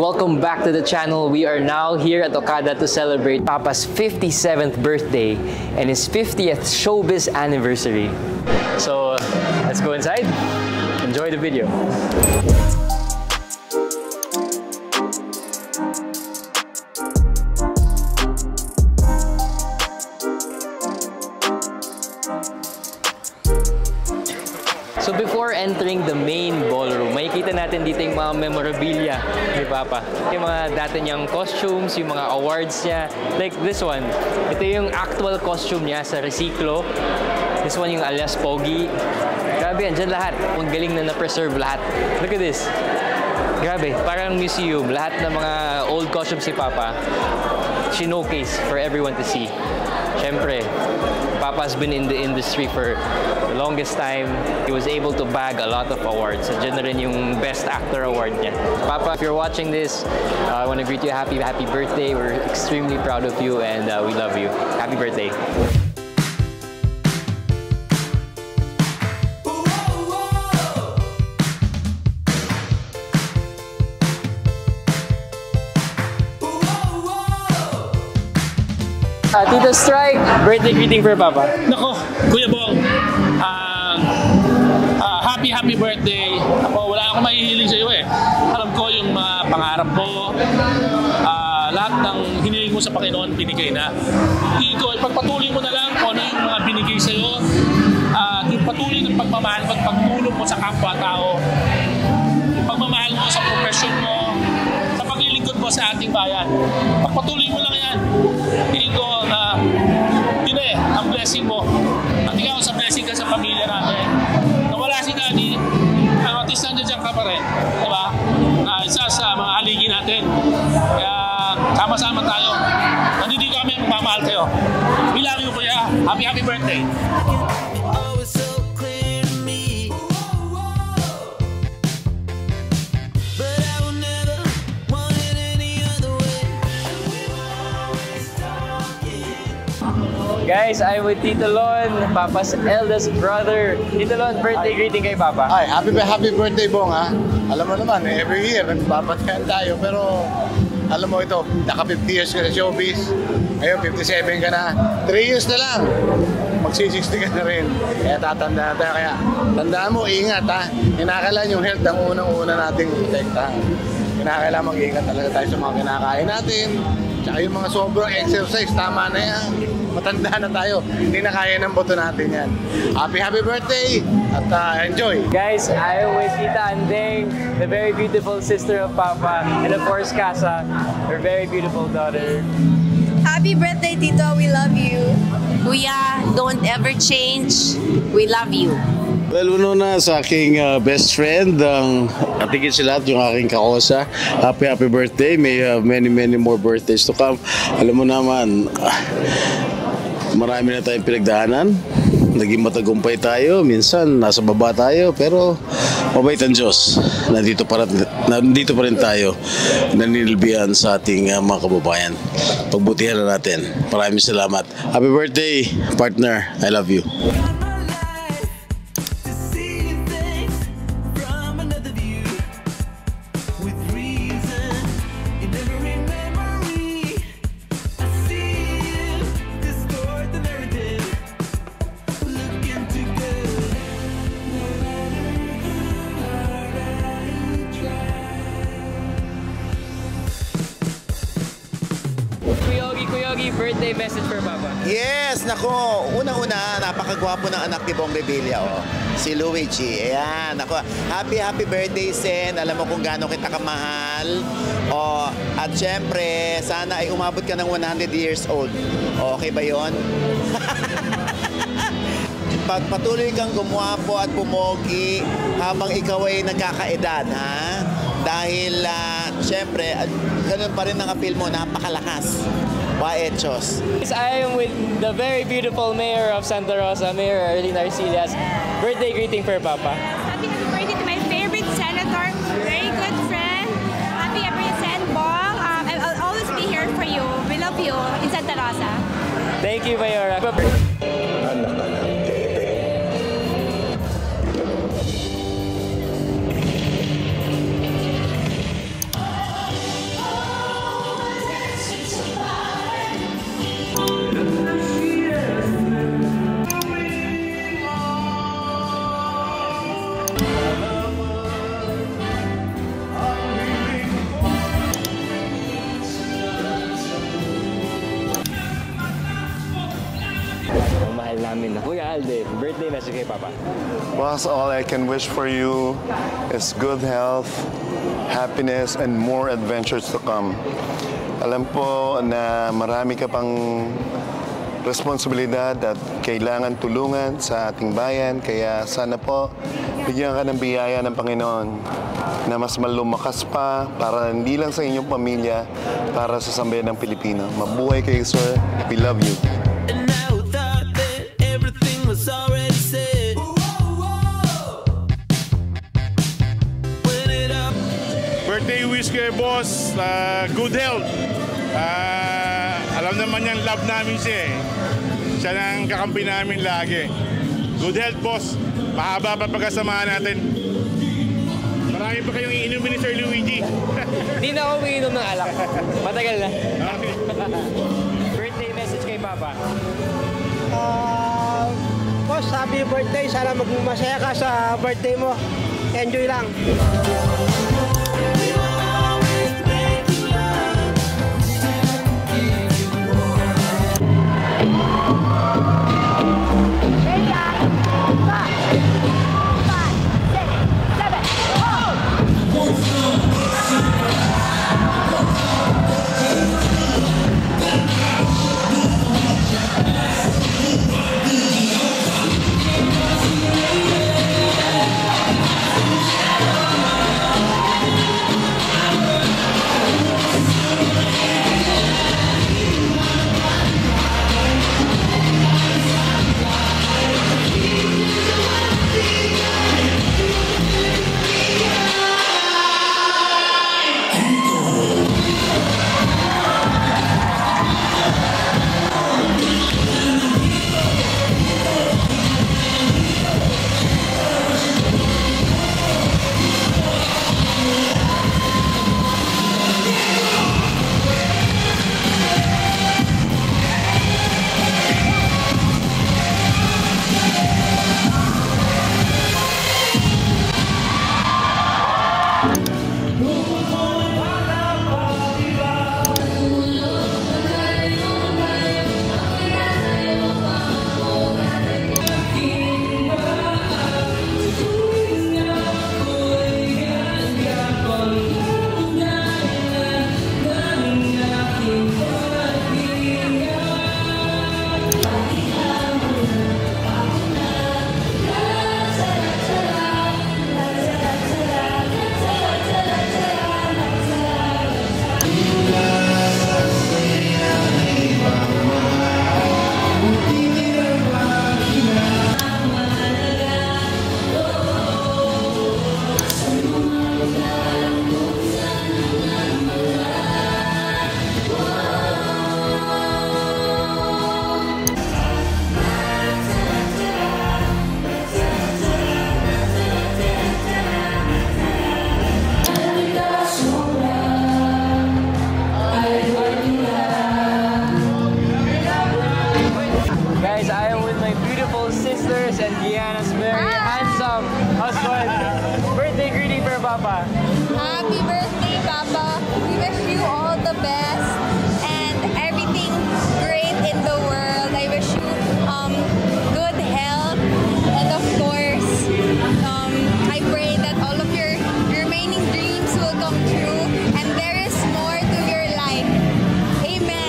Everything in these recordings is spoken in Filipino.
welcome back to the channel. We are now here at Okada to celebrate Papa's 57th birthday and his 50th showbiz anniversary. So let's go inside. Enjoy the video. So before entering the main ballroom, makikita natin dito yung mga memorabilia ni Papa. Yung mga dati niyang costumes, yung mga awards niya. Like this one. Ito yung actual costume niya sa Reciclo. This one yung alias Pogi. Grabe, andyan lahat. Ang galing na na-preserve lahat. Look at this. Grabe, parang museum. Lahat ng mga old costumes si Papa, showcase for everyone to see. Siyempre, Papa's been in the industry for the longest time. He was able to bag a lot of awards. Diyan na rin yung Best Actor Award niya. Papa, if you're watching this, I want to greet you happy birthday. We're extremely proud of you and we love you. Happy birthday. Tito Strike, birthday greeting for Papa. Nako, Kuya Bong, happy birthday. Ako, wala akong mahihiling sa iyo eh. Alam ko yung mga pangarap mo, lahat ng hiniling mo sa Panginoon, binigay na. Ikaw, ipagpatuloy mo na lang kung ano yung mga binigay sa iyo. Yung patuloy ng pagmamahal, pagtulong mo sa kapwa-tao, yung pagmamahal mo sa profession mo, sa paglilingkod mo sa ating bayan. Pagpatuloy mo lang yan. Tingin ko na yun eh, ang blessing mo. At ikaw sa blessing ka sa pamilya natin. Nawala si Daddy, ang artist nandiyan ka pa rin. Diba? Isa sa mga haligi natin. Kaya sama-sama tayo. Nandito kami, magmamahal kayo. Bilang yung kuya, happy birthday. Guys, I'm with Tito Lon, Papa's eldest brother. Tito Lon, birthday greeting kay Papa. Ay, happy birthday, Bong, ha? Alam mo naman, every year, nagbabatayan tayo. Pero, alam mo ito, naka 50 years ka na showbiz. Ngayon, 57 ka na. 3 years na lang. Magsi-60 ka na rin. Kaya tatandaan tayo. Kaya, tandaan mo, ingat, ha? Kinakailangan yung health ang unang-una nating protektahan. Kinakailangan mag-ingat talaga tayo sa mga kinakain natin. Tsaka yung mga sobrang exercise, tama na yan. Matanda na tayo. Hindi na kaya ng boto natin yan. Happy birthday! At enjoy! Guys, I'm with Tita Andeng, the very beautiful sister of Papa, and of course, Casa, her very beautiful daughter. Happy birthday, Tito. We love you. Kuya, don't ever change. We love you. Well, uno na sa aking best friend, at higit sa lahat yung aking kakosa. Happy birthday. May many more birthdays to come. Alam mo naman, marami na tayong pinagdaanan. Naging matagumpay tayo. Minsan, nasa baba tayo. Pero, mabait ang Diyos. Nandito pa rin tayo. Nanilbihan sa ating mga kababayan. Pagbutihan na natin. Maraming salamat. Happy birthday, partner. I love you. Kuyogi, birthday message for Papa. Yes, nako. Unang-una, napakagwapo ng anak ni Bong Revilla, oh. Si Luigi. Ayan, nako. Happy birthday, Sen. Alam mo kung gaano kita kamahal. Oh, at syempre, sana ay umabot ka ng 100 years old. Okay ba yon? Patuloy kang gumwapo at pumogi habang ikaw ay nagkakaedad, ha? Dahil, syempre, ganun pa rin ang appeal mo, napakalakas. Paechos. I am with the very beautiful Mayor of Santa Rosa, Mayor Arlene Arcillas. Birthday greeting for Papa. Happy birthday to my favorite senator, very good friend. Happy Sen Bong. I'll always be here for you. We love you in Santa Rosa. Thank you, Mayor. din. Birthday message kay Papa. Boss, all I can wish for you is good health, happiness, and more adventures to come. Alam po na marami ka pang responsibilidad at kailangan tulungan sa ating bayan. Kaya sana po, bigyan ka ng biyaya ng Panginoon na mas malumakas pa para hindi lang sa inyong pamilya, para sa sambayan ng Pilipino. Mabuhay kayo, sir. We love you. Birthday wish kay boss, good health. Alam naman yan, love namin siya eh. Siya nang kakampi namin lagi. Good health, boss. Mahaba pa pagkasamahan natin. Marami pa kayong iinumin ni Sir Luigi. Hindi na ako umiinom ng alak. Matagal na. Okay. Birthday message kay Papa. Boss, happy birthday. Sana maging masaya ka sa birthday mo. Enjoy lang. Guys, I am with my beautiful sisters and Gianna's very handsome husband. Birthday greeting for Papa. Happy birthday, Papa. We wish you all the best and everything great in the world. I wish you good health, and of course, I pray that all of your remaining dreams will come true and there is more to your life. Amen.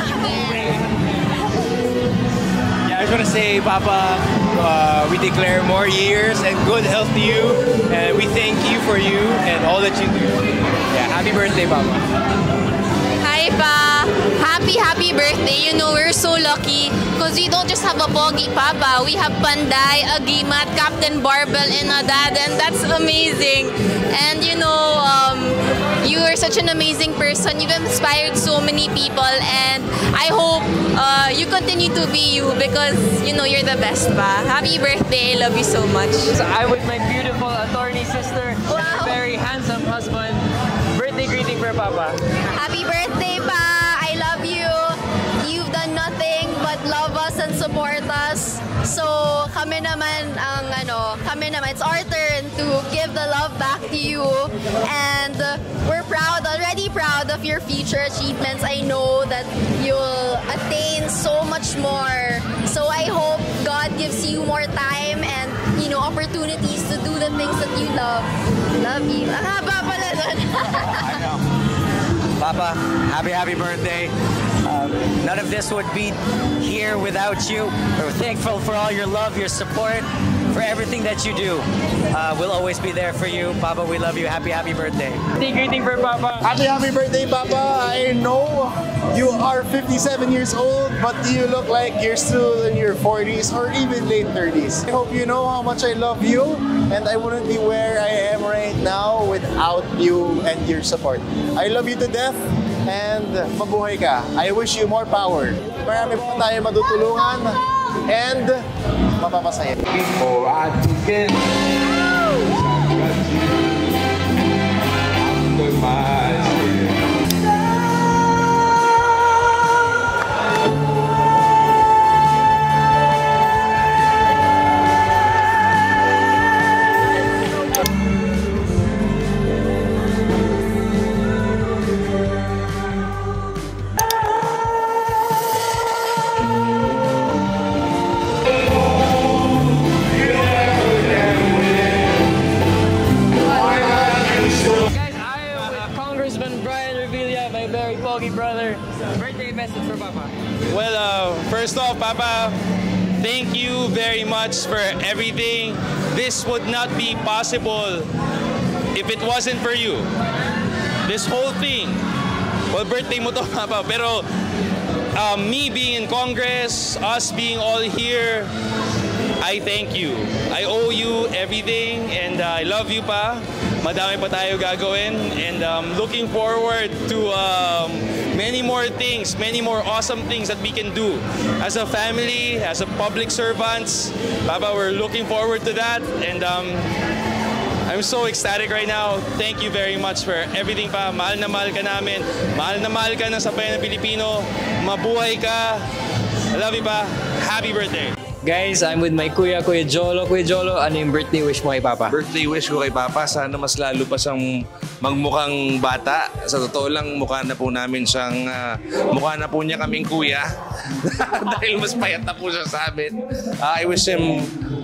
Yeah, I just want to say, Papa, we declare more years and good health to you, and we thank you for you and all that you do. Yeah, happy birthday, Papa. Hi Pa! Happy birthday! You know, we're so lucky because we don't just have a pogi Papa. We have Panday, Agimat, Captain Barbell, and a dad, and that's amazing. And you know, you are such an amazing person. You've inspired so many people, and I hope you continue to be you because, you know, you're the best Pa. Happy birthday! I love you so much. So I'm with my beautiful attorney sister and very handsome husband. Birthday greeting for Papa. Happy birthday, Pa! I love you. You've done nothing but love us and support us. So, it's our turn to give the love back to you. And we're already proud of your future achievements. I know that you'll attain so much more. So I hope God gives you more time and, opportunities to do the things that you love. Love you. Ang haba pala doon. I know. Papa, happy birthday. None of this would be here without you. We're thankful for all your love, your support, for everything that you do. We'll always be there for you. Papa, we love you. Happy birthday. Greeting for Papa. Happy birthday, Papa. I know you are 57 years old, but you look like you're still in your 40s or even late 30s. I hope you know how much I love you, and I wouldn't be where I am right now without you and your support. I love you to death, and mabuhay ka. I wish you more power. Marami pa tayo matutulungan, and mapapasaya. Before I took it, after my skin. Brother, birthday message for Papa. Well, first off, Papa, thank you very much for everything. This would not be possible if it wasn't for you. This whole thing. Well, birthday mo to, Papa, pero me being in Congress, us being all here, I thank you. I owe you everything, and I love you, Pa. Madami pa tayo gagawin, and looking forward to many more things, many more awesome things that we can do as a family, as a public servants. Papa, we're looking forward to that, and I'm so ecstatic right now. Thank you very much for everything, Pa. Mahal na mahal ka namin. Mahal na mahal ka ng sambayan ng Pilipino. Mabuhay ka. I love you, Pa. Happy birthday. Guys, I'm with my Kuya Jolo. Kuya Jolo, ano yung birthday wish mo kay Papa? Birthday wish ko kay Papa, sana mas lalo pa siyang magmukhang bata. Sa totoo lang, mukha na po niya kaming kuya. Dahil mas payat na po siya sa amin. I wish him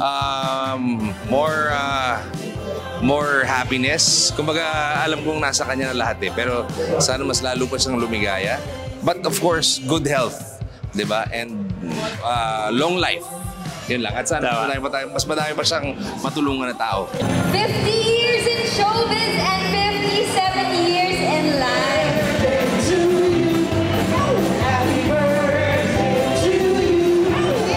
more happiness. Kumbaga, alam kong nasa kanya na lahat eh. Pero sana mas lalo pa siyang lumigaya. But of course, good health. Diba? And long life. Yun lang. At sana mas madami pa siyang matulungan na tao. 50 years in showbiz and 57 years in life. Happy birthday to you.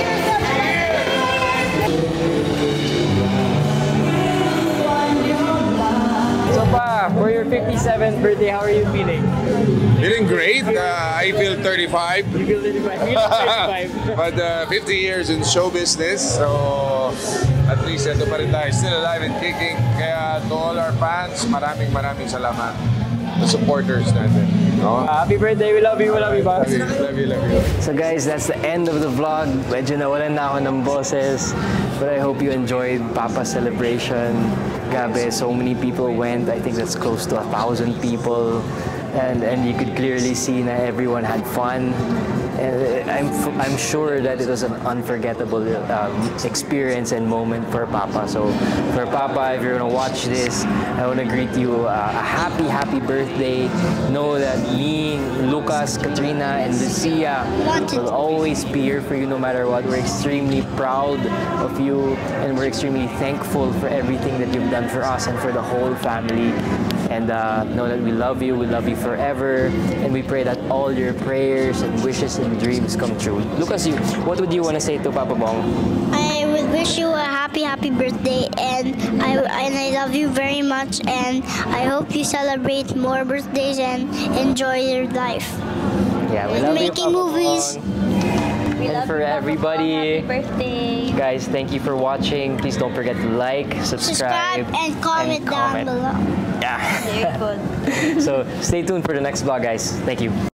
So Pa, for your 57th birthday, how are you feeling? Feeling great. I feel 35. You feel 35? But 50 years in show business, so at least ito pa rin tayo, still alive and kicking. Kaya to all our fans, maraming salamat. The supporters natin. No? Happy birthday, we love you, Pa. Love you. So guys, that's the end of the vlog. Medyo nawalan na ako ng boses, but I hope you enjoyed Papa's celebration. Grabe, so many people went. I think that's close to 1,000 people. And you could clearly see that everyone had fun. And I'm sure that it was an unforgettable experience and moment for Papa. So for Papa, if you're gonna watch this, I want to greet you a happy birthday. Know that me, Lucas, Katrina, and Lucia will always be here for you no matter what. We're extremely proud of you, and we're extremely thankful for everything that you've done for us and for the whole family. And know that we love you forever, and we pray that all your prayers and wishes and dreams come true. Lucas, what would you want to say to Papa Bong? I would wish you a happy birthday, and I love you very much, and I hope you celebrate more birthdays and enjoy your life. Yeah, we love making you, movies. And for everybody, happy birthday. Guys, thank you for watching. Please don't forget to like, subscribe, and comment down below. Yeah. Very good. So stay tuned for the next vlog, guys. Thank you.